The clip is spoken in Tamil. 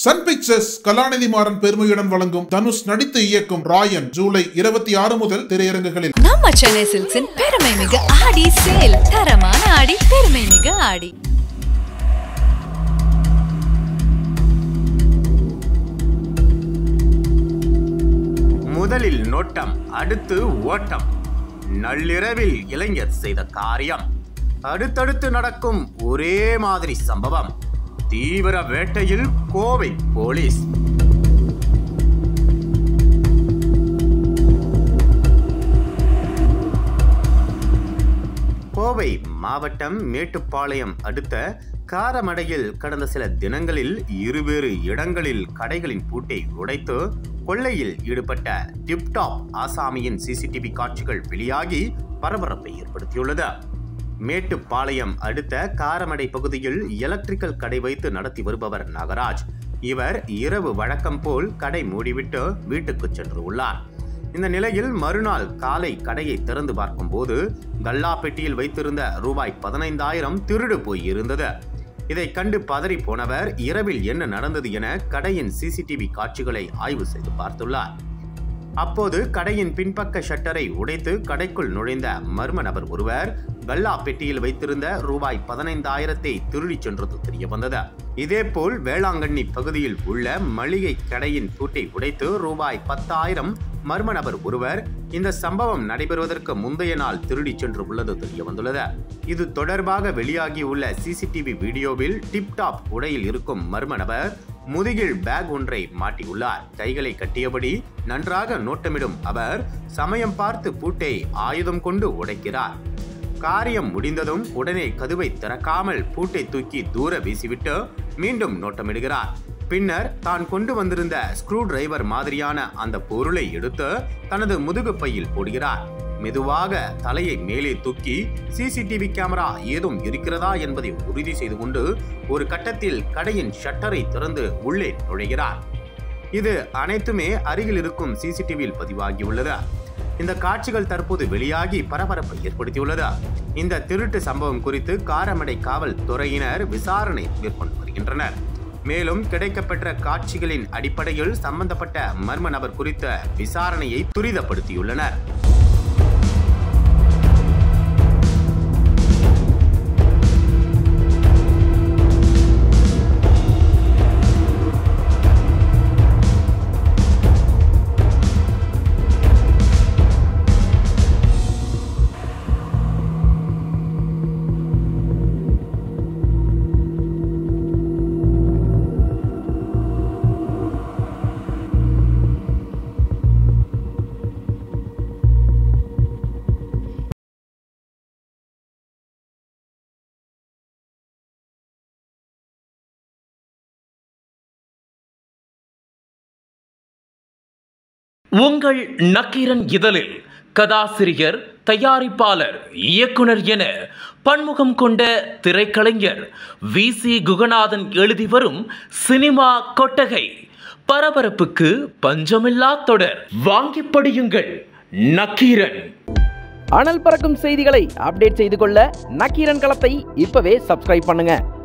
சன் பிக்சர்ஸ் கலாநிதி மாறன் பெருமையுடன் வழங்கும் தனுஷ் நடித்து இயக்கும் ராயன் ஜூலை 26 முதல் திரையரங்குகளில். நம்ம சென்னை சில்க்ஸின் பெருமை மிகு ஆடி சேல். தரமான ஆடி, பெருமை மிகு ஆடி. முதலில் நோட்டம், அடுத்து ஓட்டம். நள்ளிரவில் இளைஞர் செய்த காரியம், அடுத்தடுத்து நடக்கும் ஒரே மாதிரி சம்பவம். தீவிர வேட்டையில் கோவை போலீஸ். கோவை மாவட்டம் மேட்டுப்பாளையம் அடுத்த காரமடையில் கடந்த சில தினங்களில் இருவேறு இடங்களில் கடைகளின் பூட்டை உடைத்து கொள்ளையில் ஈடுபட்ட டிப்டாப் ஆசாமியின் சிசிடிவி காட்சிகள் வெளியாகி பரபரப்பை ஏற்படுத்தியுள்ளது. மேட்டுப்பாளையம் அடுத்த காரமடை பகுதியில் எலக்ட்ரிக்கல் கடை வைத்து நடத்தி வருபவர் நாகராஜ். இவர் இரவு வழக்கம் போல் கடை மூடிவிட்டு வீட்டுக்கு சென்று உள்ளார். இந்த நிலையில் மறுநாள் காலை கடையை திறந்து பார்க்கும் போது கல்லா பெட்டியில் வைத்திருந்த ரூபாய் 15,000 திருடு போய் இருந்தது. இதை கண்டு பதறி போனவர் இரவில் என்ன நடந்தது என கடையின் சிசிடிவி காட்சிகளை ஆய்வு செய்து பார்த்துள்ளார். அப்போது கடையின் பின்பக்க ஷட்டரை உடைத்து கடைக்குள் நுழைந்த மர்ம நபர் ஒருவர் கல்லா பெட்டியில் வைத்திருந்த ரூபாய் 15,000 திருடி சென்றது தெரிய வந்தது. இதேபோல் வேளாங்கண்ணி பகுதியில் உள்ள மளிகை கடையின் பூட்டை உடைத்து ரூபாய் 10,000 மர்ம நபர் ஒருவர் இந்த சம்பவம் நடைபெறுவதற்கு முந்தைய நாள் திருடி சென்று உள்ளது தெரிய வந்துள்ளது. இது தொடர்பாக வெளியாகியுள்ள சிசிடிவி வீடியோவில் டிப்டாப் உடையில் இருக்கும் மர்ம நபர் முதுகில் பேக் ஒன்றை மாட்டியுள்ளார். கைகளை கட்டியபடி நன்றாக நோட்டமிடும் அவர் சமயம் பார்த்து பூட்டை ஆயுதம் கொண்டு உடைக்கிறார். காரியம் முடிந்ததும் உடனே கதவை திறக்காமல் பூட்டை தூக்கி தூர வீசிவிட்டு மீண்டும் நோட்டமிடுகிறார். பின்னர் தான் கொண்டு வந்திருந்த ஸ்க்ரூ டிரைவர் மாதிரியான அந்த பொருளை எடுத்து தனது முதுகு பையில் போடுகிறார். மெதுவாக தலையை மேலே தூக்கி சிசிடிவி கேமரா ஏதும் இருக்கிறதா என்பதை உறுதி செய்து கொண்டு ஒரு கட்டத்தில் கடையின் ஷட்டரை திறந்து உள்ளே நுழைகிறார். இது அனைத்துமே அருகில் இருக்கும் சிசிடிவியில் பதிவாகியுள்ளது. இந்த காட்சிகள் தற்போது வெளியாகி பரபரப்பை ஏற்படுத்தியுள்ளது. இந்த திருட்டு சம்பவம் குறித்து காரமடை காவல் துறையினர் விசாரணை மேற்கொண்டு வருகின்றனர். மேலும் கிடைக்கப்பெற்ற காட்சிகளின் அடிப்படையில் சம்பந்தப்பட்ட மர்ம நபர் குறித்த விசாரணையை துரிதப்படுத்தியுள்ளனர். உங்கள் நக்கீரன் இதழில் கதாசிரியர், தயாரிப்பாளர், இயக்குனர் என பன்முகம் கொண்ட திரைக்கலைஞர் VC குகநாதன் எழுதி வரும் சினிமா கொட்டகை. பரபரப்புக்கு பஞ்சமில்லா தொடர். வாங்கி படியுங்கள் நக்கீரன். அனல் பறக்கும் செய்திகளை அப்டேட் செய்து கொள்ள நக்கீரன் களத்தை இப்பவே சப்ஸ்கிரைப் பண்ணுங்க.